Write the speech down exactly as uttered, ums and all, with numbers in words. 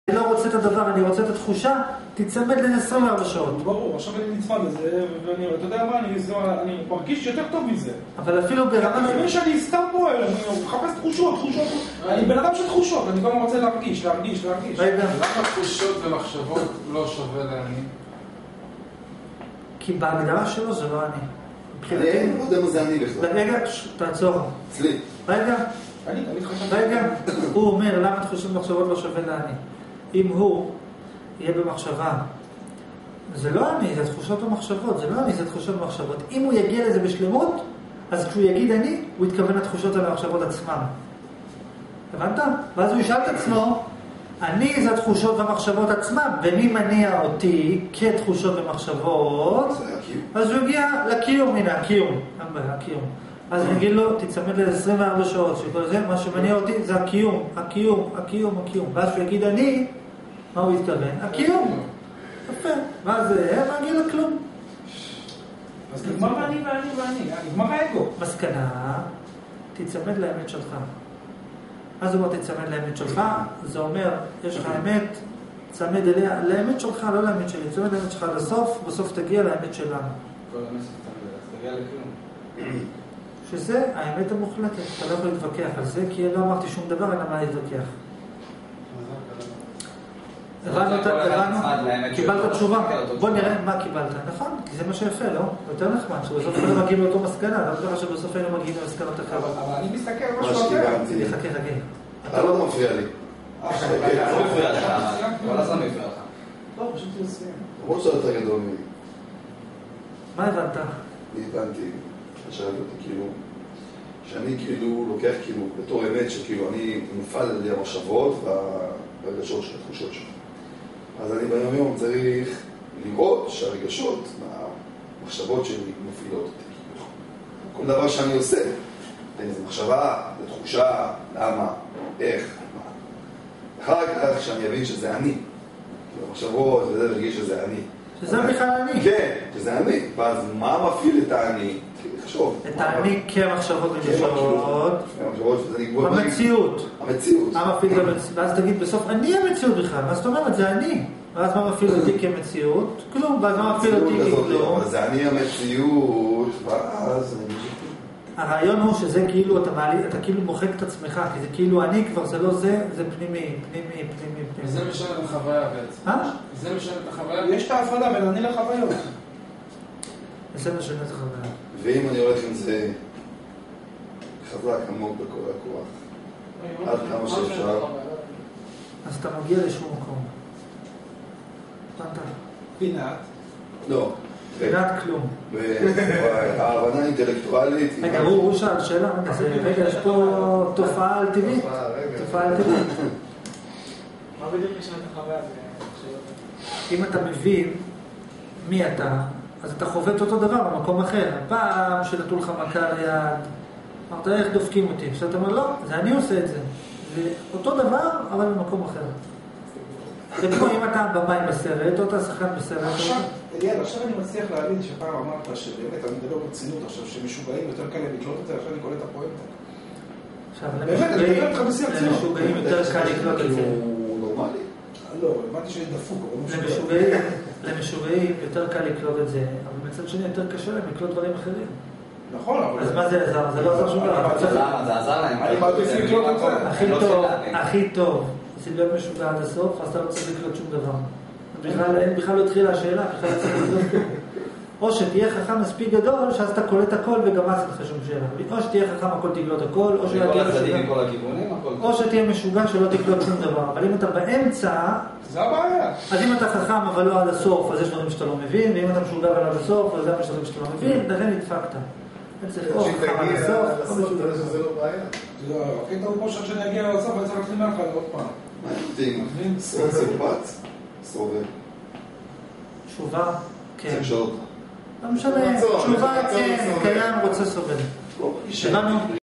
אני לא רוצה את הדבר, אני רוצה את התחושה, תצמד לזה עשרים וארבע שעות. ברור, עכשיו אני נצמד לזה, ואני, אתה יודע מה, אני, אני מרגיש יותר טוב מזה. אבל אפילו ברמה... אני מבין שאני סתם פועל, אני מחפש תחושות, תחושות, אני בן אדם של תחושות, אני גם רוצה להרגיש, להרגיש, להרגיש. למה תחושות ומחשבות לא שווה להאמין? כי בהגדרה שלו זה לא אני. אני לא יודע מה זה אני בכלל. רגע, תעצור. אצלי. רגע, אני תמיד חשבתי. רגע, הוא אומר למה תחושות ומחשבות לא שווה לאני. אם הוא יהיה במחשבה, זה לא אני, זה תחושות ומחשבות, זה לא אני, זה תחושות ומחשבות. אם הוא יגיע לזה בשלמות, אז כשהוא יגיד אני, הוא יתכוון לתחושות והמחשבות עצמם. הבנת? ואז הוא ישאל את עצמו, אני זה התחושות והמחשבות עצמם, ומי מניע אותי כתחושות ומחשבות, אז הוא יגיע לקיום, הנה, הקיום, הקיום. אז אני אגיד לו, תצמד ל-עשרים וארבע שעות, שכל זה, מה שמניע אותי זה הקיום, הקיום, הקיום, הקיום. ואז שהוא יגיד אני, מה הוא יתכוון? הקיום. יפה. ואז הם לא יגיד לו כלום. אז נגמר ואני ואני ואני, נגמר האגו. מסקנה, תצמד לאמת שלך. אז הוא אומר, תצמד לאמת שלך, זה אומר, יש לך אמת, צמד אליה, לאמת שלך, לא לאמת שלי, תצמד לאמת שלך לסוף, בסוף תגיע לאמת שלנו. כל האמת שתצמד, תגיע לכלום. שזה האמת המוחלטת, אתה לא יכול להתווכח על זה, כי לא אמרתי שום דבר, אין מה להתווכח. הבנו, קיבלת תשובה, בוא נראה מה קיבלת, נכון? כי זה מה שיפה, לא? יותר נחמד, שבסוף היינו מגיעים לאותו מסקנה, לא יודע שבסוף היינו מגיעים למסקנות אחרות. אבל אני מסתכל על משהו אחר. חכה, חכה. אתה לא מפריע לי. לא מפריע לך, כל הזמן מפריע לך. לא, פשוט תסיים. למרות שאתה יותר גדול ממני. מה הבנת? אני הבנתי, שאלתי אותי כאילו, שאני כאילו לוקח כאילו בתור אמת שכאילו אני מופעל על ידי המחשבות והרגשות של התחושות שלך. אז אני ביום יום צריך לראות שהרגשות, המחשבות שלי מפעילות אותי. כל דבר שאני עושה, איזו מחשבה, איזו תחושה, למה, איך, מה. אחר כך שאני אבין שזה אני. כאילו המחשבות וזה להרגיש שזה אני. שזה בכלל אני. כן, שזה אני. ואז מה מפעיל את האני? תחשוב. את האני כמחשבות ומשאבות. המציאות. המציאות. ואז תגיד בסוף, אני המציאות בכלל. מה זאת אומרת? זה אני. ואז מה מפעיל אותי כמציאות? כלום. ואז מה מפעיל אותי ככלום? אבל זה אני המציאות, ואז... הרעיון הוא שזה כאילו, אתה כאילו מוחק את עצמך, כי זה כאילו אני כבר, זה לא זה, זה פנימי, פנימי, פנימי, פנימי. וזה משנה את החוויה בעצם. אה? זה משנה את החוויה. יש את ההפרדה בין אני לחוויות. זה משנה את החוויה. ואם אני הולך עם זה חזק, עמוק בכל הכוח, עד כמה שאפשר. אז אתה מגיע לשום מקום. הבנת? פינת. לא. פינת כלום. ההבנה האינטלקטואלית... רגע, הוא שאל שאלה, רגע, יש פה תופעה על טבעית. תופעה על טבעית. מה בדיוק משנה את החוויה? אם אתה מבין מי אתה, אז אתה חווה את אותו דבר במקום אחר. פעם שנתנו לך מכה על יד, אמרת איך דופקים אותי. עכשיו אתה אומר, לא, זה אני עושה את זה. זה אותו דבר, אבל במקום אחר. זה כמו אם אתה במים בסרט, או אתה שחקן בסרט. עכשיו, אליעד, עכשיו אני מצליח להבין שפעם אמרת שבאמת אני מדבר ברצינות עכשיו, שמשוגעים יותר קל לקלוט את זה, עכשיו אני קולט את הפואנטה. עכשיו, למשוגעים יותר קל לקלוט את זה. הוא נורמלי? לא, הבנתי שאני דפוק, אבל למשוגעים יותר קל לקלוט את זה, אבל מצד שני יותר קשה להם לקלוט דברים אחרים. נכון, אבל... אז מה זה עזר? זה לא עזר שום דבר. זה עזר להם. אני מעדיף לקלוט את זה. הכי טוב, הכי טוב. זה להיות משוגע עד הסוף, אז אתה לא צריך לקלוט שום דבר. בכלל לא התחילה השאלה, בכלל לא צריך לקלוט. או שתהיה חכם מספיק גדול, שאז אתה קולט הכל וגם אז אין לך שום שאלה. או שתהיה חכם הכל תקלוט הכל, או שתהיה משוגע שלא תקלוט שום דבר. אבל אם אתה באמצע... זה הבעיה. אז אם אתה חכם אבל לא עד הסוף, אז יש דברים שאתה לא מבין, ואם אתה משוגע אבל עד הסוף, אז יש דברים שאתה לא מבין, לכן נדפקת. או חכם עד הסוף, או משוגע. זה לא בעיה. לא, הקטע הוא פה שאני אגיע לסוף, אני צריך להתחיל מהלכה עוד פעם. מה יודעים? סרצרפת? סרובל. תשובה? כן. זה אפשר אותה. לא משנה, תשובה כן, קיים, רוצה סובל. לא, שבנו?